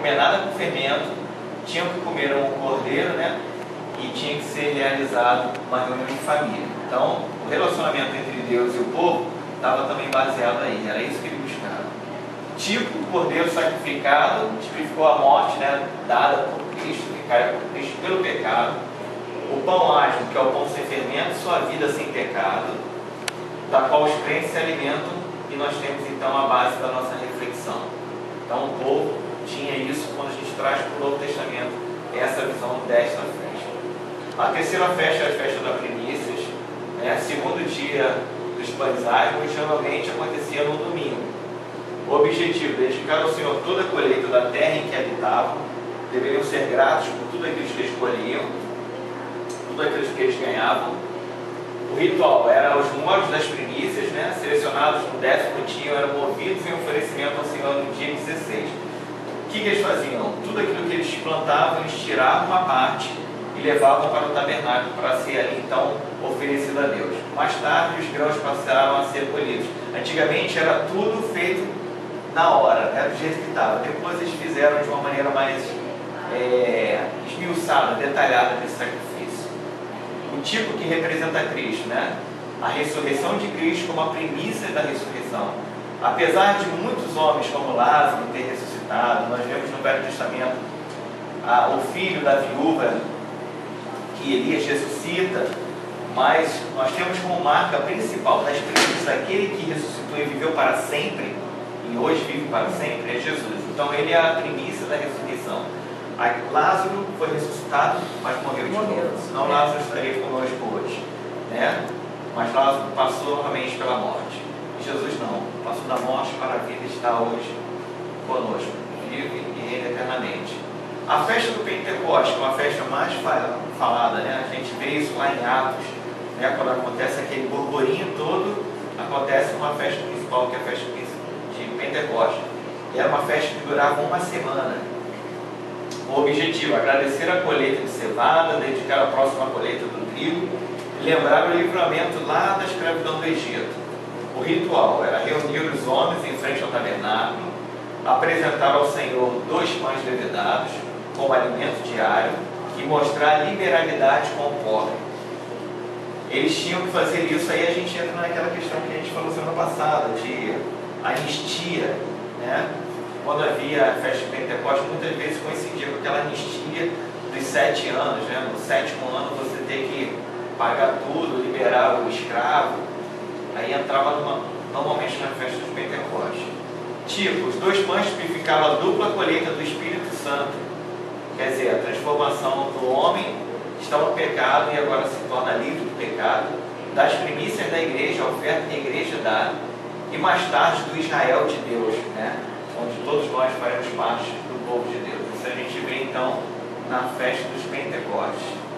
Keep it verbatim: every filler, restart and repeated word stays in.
comer nada com fermento, tinham que comer um cordeiro, né? E tinha que ser realizado uma reunião de família. Então, o relacionamento entre Deus e o povo estava também baseado aí, era isso que ele buscava. Tipo, o cordeiro sacrificado tipificou a morte, né, dada por Cristo, que caiu por Cristo pelo pecado. O pão ágil, que é o pão sem fermento, sua vida sem pecado, da qual os crentes se alimentam, e nós temos então a base da nossa reflexão. Então, o povo tinha isso quando a gente traz para o Novo Testamento essa visão desta festa. A terceira festa é a festa da primícias, né? Segundo dia dos pães ázimos, geralmente acontecia no domingo. O objetivo, dedicar ao Senhor toda a colheita da terra em que habitavam, deveriam ser gratos por tudo aquilo que eles colhiam, tudo aquilo que eles ganhavam. O ritual era os molhos das primícias, né? Selecionados no décimo dia, eram movidos em oferecimento ao Senhor no dia dezesseis. O que, que eles faziam? Tudo aquilo que eles plantavam, eles tiravam uma parte e levavam para o tabernáculo para ser ali então oferecido a Deus. Mais tarde os grãos passaram a ser colhidos. Antigamente era tudo feito na hora, né, do jeito que estava. Depois eles fizeram de uma maneira mais é, esmiuçada, detalhada desse sacrifício. O tipo que representa Cristo, né? A ressurreição de Cristo como a primícia da ressurreição. Apesar de muitos homens como Lázaro ter ressuscitado, nós vemos no Velho Testamento ah, o filho da viúva que Elias ressuscita, mas nós temos como marca principal das primícias aquele que ressuscitou e viveu para sempre, e hoje vive para sempre, é Jesus. Então ele é a primícia da ressurreição. Lázaro foi ressuscitado, mas morreu de novo. Senão Lázaro estaria conosco hoje, né? Mas Lázaro passou novamente pela morte. E Jesus não, passou da morte para a vida e está hoje conosco, vive e reina eternamente. A festa do Pentecostes, que é uma festa mais falada, né? A gente vê isso lá em Atos, né? Quando acontece aquele burburinho todo, acontece uma festa principal, que é a festa de Pentecostes. E era uma festa que durava uma semana. O objetivo, agradecer a colheita de cevada, dedicar a próxima colheita do trigo, e lembrar o livramento lá da escravidão do Egito. O ritual era reunir os homens em frente ao tabernáculo, apresentar ao Senhor dois pães levedados, como alimento diário, e mostrar liberalidade com o pobre. Eles tinham que fazer isso, aí a gente entra naquela questão que a gente falou semana passada, de anistia, né? Quando havia a festa de Pentecostes, muitas vezes coincidia com aquela anistia dos sete anos, né? No sétimo ano você tem que pagar tudo, liberar o escravo. Aí entrava numa, normalmente na festa de Pentecostes. Tipo, os dois pães tipificavam a dupla colheita do Espírito Santo. Quer dizer, a transformação do homem que estava no pecado e agora se torna livre do pecado, das primícias da igreja, a oferta que a igreja dá, e mais tarde do Israel de Deus, né? Onde todos nós faremos parte do povo de Deus. Isso a gente vê então na festa dos Pentecostes.